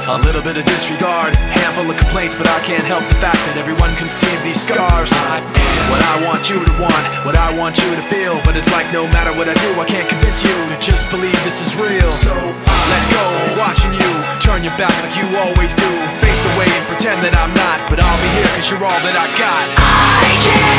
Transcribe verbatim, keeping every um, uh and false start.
A little bit of disregard, handful of complaints, but I can't help the fact that everyone can see these scars. What I want you to want, what I want you to feel, but it's like no matter what I do, I can't convince you to just believe this is real. So let go, watching you turn your back like you always do. Face away and pretend that I'm not, but I'll be here cause you're all that I got. I can't